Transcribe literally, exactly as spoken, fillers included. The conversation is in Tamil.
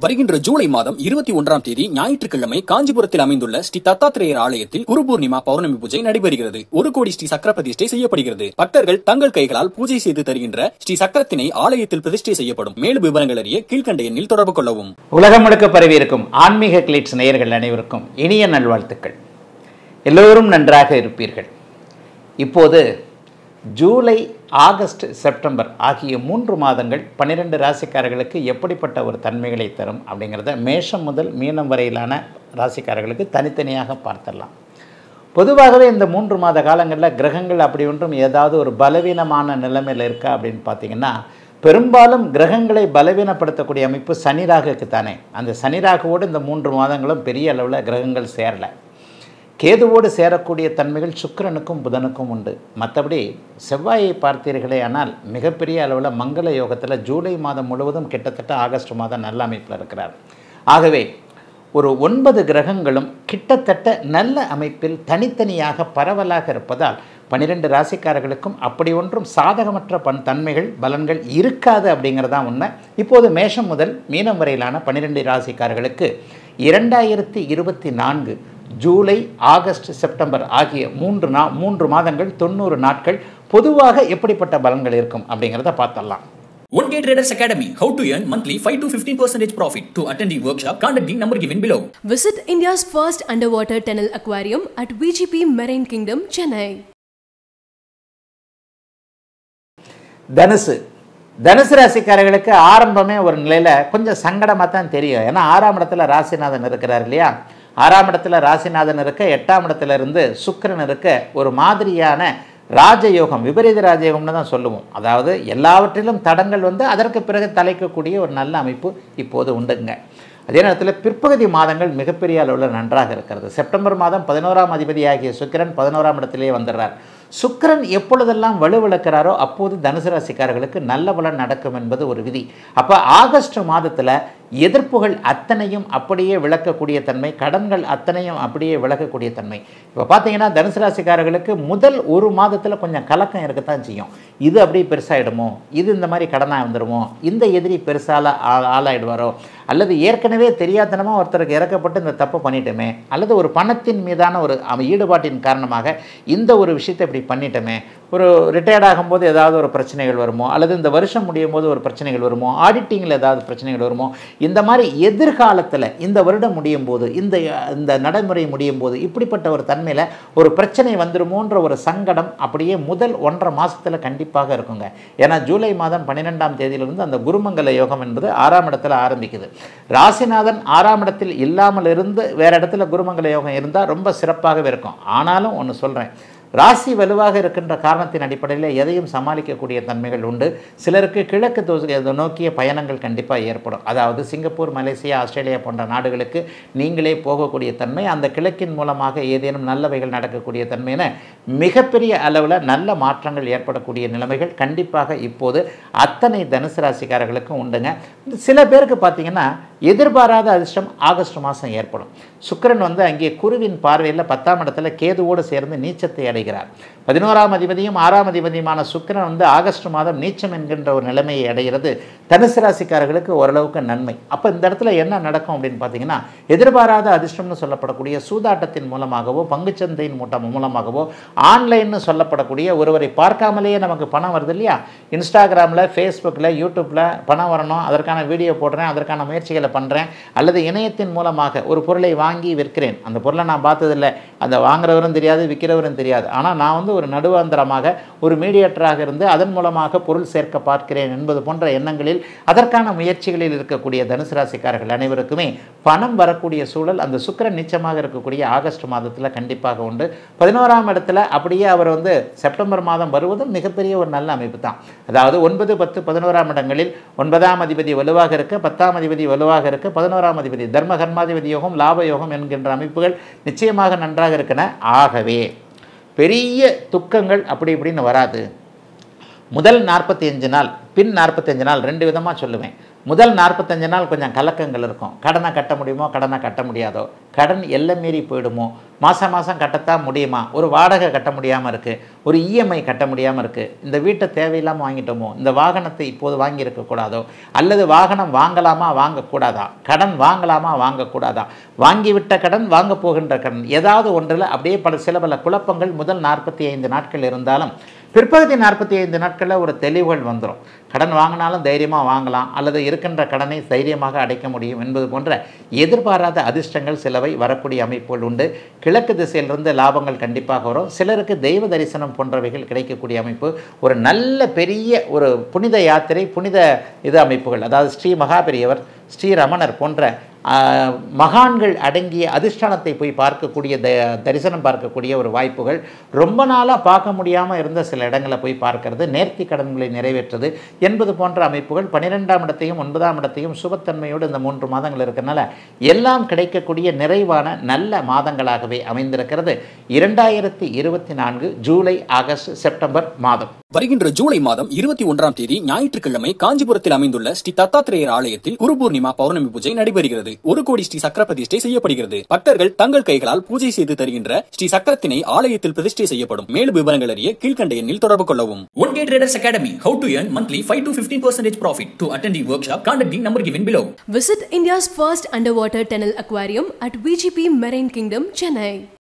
வருகின்ற ஜூலை மாதம் இருபத்தி ஒன்றாம் தேதி ஞாயிற்றுக்கிழமை காஞ்சிபுரத்தில் அமைந்துள்ள ஸ்ரீ தத்தாத்திரேயர் ஆலயத்தில் குரு பூர்ணிமா பௌர்ணமி பூஜை நடைபெறுகிறது. ஒரு கோடி ஸ்ரீ சக்கர பிரதிஷ்டை செய்யப்படுகிறது. பக்தர்கள் தங்கள் கைகளால் பூஜை செய்து தருகின்ற ஸ்ரீ சக்கரத்தினை ஆலயத்தில் பிரதிஷ்டை செய்யப்படும். மேலும் விவரங்கள் அறிய கீழ்கண்ட எண்ணில் தொடர்பு கொள்ளவும். உலகம் முழுக்க பரவி இருக்கும் ஆன்மீக கிளிட்ஸ் நேயர்கள் அனைவருக்கும் இனிய நல்வாழ்த்துக்கள். எல்லோரும் நன்றாக இருப்பீர்கள். இப்போது ஜூலை, ஆகஸ்ட், செப்டம்பர் ஆகிய மூன்று மாதங்கள் பன்னிரெண்டு ராசிக்காரர்களுக்கு எப்படிப்பட்ட ஒரு தன்மைகளை தரும் அப்படிங்கிறத மேஷம் முதல் மீனம் வரையிலான ராசிக்காரர்களுக்கு தனித்தனியாக பார்த்துடலாம். பொதுவாகவே இந்த மூன்று மாத காலங்களில் கிரகங்கள் அப்படி ஒன்றும் ஏதாவது ஒரு பலவீனமான நிலைமையில் இருக்கா அப்படின்னு பார்த்தீங்கன்னா, பெரும்பாலும் கிரகங்களை பலவீனப்படுத்தக்கூடிய அமைப்பு சனிராகுக்கு தானே. அந்த சனிராகுவோடு இந்த மூன்று மாதங்களும் பெரிய அளவில் கிரகங்கள் சேரலை. கேதுவோடு சேரக்கூடிய தன்மைகள் சுக்கிரனுக்கும் புதனுக்கும் உண்டு. மற்றபடி செவ்வாயை பார்த்தீர்களே ஆனால் மிகப்பெரிய அளவில் மங்கள யோகத்தில் ஜூலை மாதம் முழுவதும் கிட்டத்தட்ட ஆகஸ்ட் மாதம் நல்ல அமைப்பில் இருக்கிறார். ஆகவே ஒரு ஒன்பது கிரகங்களும் கிட்டத்தட்ட நல்ல அமைப்பில் தனித்தனியாக பரவலாக இருப்பதால் பன்னிரெண்டு ராசிக்காரர்களுக்கும் அப்படி ஒன்றும் சாதகமற்ற பன் தன்மைகள் பலன்கள் இருக்காது அப்படிங்கிறதான் உண்மை. இப்போது மேஷம் முதல் மீனம் வரையிலான பன்னிரெண்டு ராசிக்காரர்களுக்கு இரண்டாயிரத்தி இருபத்தி நான்கு ஜூலை, ஆகஸ்ட், செப்டம்பர் ஆகிய மூன்று நா மூன்று மாதங்கள் தொண்ணூறு நாட்கள் பொதுவாக எப்படிப்பட்ட பலன்கள் இருக்கும் அப்படிங்கிறத பார்த்தலாம். One K Traders Academy. How to earn monthly five to fifteen percent profit. To attend the workshop, contact the number given below. Visit India's first underwater tunnel aquarium at V G P Marine Kingdom, Chennai. தனுசு தனுசு ராசிக்காரர்களுக்கு ஆரம்பமே ஒரு நிலையில் கொஞ்சம் சங்கடமாக தான் தெரியும். ஏன்னா ஆறாம் இடத்துல ராசிநாதன் இருக்கிறார் இல்லையா. ஆறாம் இடத்துல ராசிநாதன் இருக்க, எட்டாம் இடத்துல இருந்து சுக்கிரன் இருக்க ஒரு மாதிரியான ராஜயோகம், விபரீத ராஜயோகம்னு தான் சொல்லுவோம். அதாவது எல்லாவற்றிலும் தடங்கள் வந்து அதற்கு பிறகு தலைக்கக்கூடிய ஒரு நல்ல அமைப்பு இப்போது உண்டுங்க. அதே நேரத்தில் பிற்பகுதி மாதங்கள் மிகப்பெரிய அளவில் நன்றாக இருக்கிறது. செப்டம்பர் மாதம் பதினோராம் அதிபதியாகிய சுக்கிரன் பதினோராம் இடத்திலேயே வந்துடுறார். சுக்கிரன் எப்பொழுதெல்லாம் வலுவிழக்கிறாரோ அப்போது தனுசு ராசிக்காரர்களுக்கு நல்ல பலன் நடக்கும் என்பது ஒரு விதி. அப்போ ஆகஸ்ட் மாதத்தில் எதிர்ப்புகள் அத்தனையும் அப்படியே விளக்கக்கூடிய தன்மை, கடன்கள் அத்தனையும் அப்படியே விளக்கக்கூடிய தன்மை. இப்போ பார்த்தீங்கன்னா தனுசு ராசிக்காரர்களுக்கு முதல் ஒரு மாதத்தில் கொஞ்சம் கலக்கம் இருக்கத்தான் செய்யும். இது அப்படியே பெருசாகிடுமோ, இது இந்த மாதிரி கடனாக வந்துடுமோ, இந்த எதிரி பெருசால ஆளாயிடுவாரோ, அல்லது ஏற்கனவே தெரியாதனமாக ஒருத்தருக்கு இறக்கப்பட்டு இந்த தப்பு பண்ணிட்டோமே, அல்லது ஒரு பணத்தின் மீதான ஒரு ஈடுபாட்டின் காரணமாக இந்த ஒரு விஷயத்தை இப்படி பண்ணிட்டோமே, ஒரு ரிட்டையர்ட் ஆகும்போது ஏதாவது ஒரு பிரச்சனைகள் வருமோ, அல்லது இந்த வருஷம் முடியும் போது ஒரு பிரச்சனைகள் வருமோ, ஆடிட்டிங்கில் ஏதாவது பிரச்சனைகள் வருமோ, இந்த மாதிரி எதிர்காலத்தில் இந்த வருடம் முடியும் போது, இந்த இந்த நடைமுறை முடியும் போது இப்படிப்பட்ட ஒரு தன்மையில் ஒரு பிரச்சனை வந்துடுமோன்ற ஒரு சங்கடம் அப்படியே முதல் ஒன்றரை மாதத்தில் கண்டிப்பாக இருக்குங்க. ஏன்னா ஜூலை மாதம் பன்னிரெண்டாம் தேதியிலிருந்து அந்த குருமங்கல யோகம் என்பது ஆறாம் இடத்துல ஆரம்பிக்குது. ராசிநாதன் ஆறாம் இடத்தில் இல்லாமல் இருந்து வேற இடத்துல குருமங்கல யோகம் இருந்தால் ரொம்ப சிறப்பாகவே இருக்கும். ஆனாலும் ஒன்று சொல்கிறேன், ராசி வலுவாக இருக்கின்ற காரணத்தின் அடிப்படையில் எதையும் சமாளிக்கக்கூடிய தன்மைகள் உண்டு. சிலருக்கு கிழக்கு தோசை நோக்கிய பயணங்கள் கண்டிப்பாக ஏற்படும். அதாவது சிங்கப்பூர், மலேசியா, ஆஸ்திரேலியா போன்ற நாடுகளுக்கு நீங்களே போகக்கூடிய தன்மை, அந்த கிழக்கின் மூலமாக ஏதேனும் நல்லவைகள் நடக்கக்கூடிய தன்மைன்னு மிகப்பெரிய அளவில் நல்ல மாற்றங்கள் ஏற்படக்கூடிய நிலைமைகள் கண்டிப்பாக இப்போது அத்தனை தனுசு ராசிக்காரர்களுக்கும் உண்டுங்க. சில பேருக்கு பார்த்தீங்கன்னா எதிர்பாராத அதிர்ஷ்டம் ஆகஸ்ட் மாதம் ஏற்படும். சுக்கிரன் வந்து அங்கே குருவின் பார்வையில் பத்தாம் இடத்துல கேதுவோடு சேர்ந்து நீச்சத்தை அடைகிறார். பதினோராம் அதிபதியும் ஆறாம் அதிபதியுமான சுக்கிரன் வந்து ஆகஸ்ட் மாதம் நீச்சம் என்கின்ற ஒரு நிலைமையை அடைகிறது. தனுசு ராசிக்காரர்களுக்கு ஓரளவுக்கு நன்மை. அப்போ இந்த இடத்துல என்ன நடக்கும் அப்படின்னு பார்த்தீங்கன்னா, எதிர்பாராத அதிர்ஷ்டம்னு சொல்லப்படக்கூடிய சூதாட்டத்தின் மூலமாகவோ, பங்குச்சந்தையின் மூட்டம் மூலமாகவோ, ஆன்லைன்னு சொல்லப்படக்கூடிய ஒருவரை பார்க்காமலேயே நமக்கு பணம் வருது இல்லையா. இன்ஸ்டாகிராமில், ஃபேஸ்புக்கில், யூடியூப்பில் பணம் வரணும், அதற்கான வீடியோ போடுறேன், அதற்கான முயற்சிகளை பண்ணுறேன், அல்லது இணையத்தின் மூலமாக ஒரு பொருளை வாங்கி விற்கிறேன், அந்த பொருளை நான் பார்த்ததில்லை, அந்த வாங்குறவரும் தெரியாது, விற்கிறவரும் தெரியாது, ஆனால் நான் வந்து ஒரு நடுவாந்திரமாக ஒரு மீடியேட்டராக இருந்து அதன் மூலமாக பொருள் சேர்க்க பார்க்கிறேன் என்பது போன்ற எண்ணங்களில் அதற்கான முயற்சிகளில் இருக்கக்கூடிய தனுசு ராசிக்காரர்கள் அனைவருக்குமே பணம் வரக்கூடிய சூழல் அந்த சுக்கிரன் நீச்சமாக இருக்கக்கூடிய ஆகஸ்ட் மாதத்தில் கண்டிப்பாக உண்டு. பதினோராம் இடத்துல அப்படியே அவர் வந்து செப்டம்பர் மாதம் வருவதும் மிகப்பெரிய ஒரு நல்ல அமைப்பு தான். அதாவது ஒன்பது, பத்து, பதினோராம் இடங்களில் ஒன்பதாம் அதிபதி வலுவாக இருக்க, பத்தாம் அதிபதி வலுவாக இருக்க, பதினோராம் அதிபதி தர்ம கர்மாதிபதி யோகம், லாப யோகம் என்கின்ற அமைப்புகள் நிச்சயமாக நன்றாக இருக்கின்றன. ஆகவே பெரிய துக்கங்கள் அப்படி இப்படின்னு வராது. முதல் நாற்பத்தி அஞ்சு நாள், பின் நாற்பத்தி அஞ்சு நாள் ரெண்டு விதமாக சொல்லுவேன். முதல் நாற்பத்தஞ்சு நாள் கொஞ்சம் கலக்கங்கள் இருக்கும். கடனை கட்ட முடியுமோ, கடனை கட்ட முடியாதோ, கடன் எல்லை மீறி போயிடுமோ, மாதம் மாதம் கட்டத்தான் முடியுமா, ஒரு வாடகை கட்ட முடியாமல் இருக்குது, ஒரு இஎம்ஐ கட்ட முடியாமல் இருக்குது, இந்த வீட்டை தேவையில்லாமல் வாங்கிட்டோமோ, இந்த வாகனத்தை இப்போது வாங்கியிருக்கக்கூடாதோ, அல்லது வாகனம் வாங்கலாமா வாங்கக்கூடாதா, கடன் வாங்கலாமா வாங்கக்கூடாதா, வாங்கிவிட்ட கடன் வாங்க போகின்ற கடன், ஏதாவது ஒன்றில் அப்படியே பல சில பல குழப்பங்கள் முதல் நாற்பத்தி ஐந்து நாட்கள் இருந்தாலும் பிற்பகுதி நாற்பத்தி ஐந்து நாட்களில் ஒரு தெளிவுகள் வந்துடும். கடன் வாங்கினாலும் தைரியமாக வாங்கலாம், அல்லது இருக்கின்ற கடனை தைரியமாக அடைக்க முடியும் என்பது போன்ற எதிர்பாராத அதிர்ஷ்டங்கள் சிலவை வரக்கூடிய அமைப்புகள் உண்டு. கிழக்கு திசையிலிருந்து லாபங்கள் கண்டிப்பாக வரும். சிலருக்கு தெய்வ தரிசனம் போன்றவைகள் கிடைக்கக்கூடிய அமைப்பு, ஒரு நல்ல பெரிய ஒரு புனித யாத்திரை, புனித இது அமைப்புகள், அதாவது ஸ்ரீ மகாபெரியவர், ஸ்ரீ ரமணர் போன்ற மகான்கள் அடங்கிய அதிஷ்டானத்தை போய் பார்க்கக்கூடிய த தரிசனம் பார்க்கக்கூடிய ஒரு வாய்ப்புகள், ரொம்ப நாளாக பார்க்க முடியாமல் இருந்த சில இடங்களை போய் பார்க்கறது, நேர்த்தி கடன்களை நிறைவேற்றுறது என்பது போன்ற அமைப்புகள் பன்னிரெண்டாம் இடத்தையும் ஒன்பதாம் இடத்தையும் சுபத்தன்மையோடு இந்த மூன்று மாதங்கள் இருக்கிறனால எல்லாம் கிடைக்கக்கூடிய நிறைவான நல்ல மாதங்களாகவே அமைந்திருக்கிறது இரண்டாயிரத்தி இருபத்தி நான்கு ஜூலை, ஆகஸ்ட், செப்டம்பர் மாதம். வருகின்ற ஜூலை மாதம் இருபத்தி ஒன்றாம் தேதி ஞாயிற்றுக்கிழமை காஞ்சிபுரத்தில் அமைந்துள்ள ஸ்ரீ தத்தாத்திரேயர் ஆலயத்தில் குருபூர்ணிமா பௌர்ணமி பூஜை நடைபெறுகிறது. ஒரு கோடி ஸ்ரீ சக்கர பிரதிஷ்டை செய்யப்படுகிறது. பக்தர்கள் தங்கள் கைகளால் பூஜை செய்து தருகின்ற ஸ்ரீ சக்கரத்தினை ஆலயத்தில் பிரதிஷ்டை செய்யப்படும். மேலும் விவரங்கள் அறிய கீழ்கண்ட எண்ணில் தொடர்பு கொள்ளவும். One Day Traders Academy, how to earn monthly five to fifteen percent profit. To attend the workshop, contact the number given below. Visit India's first underwater tunnel aquarium at V G P Marine Kingdom, Chennai.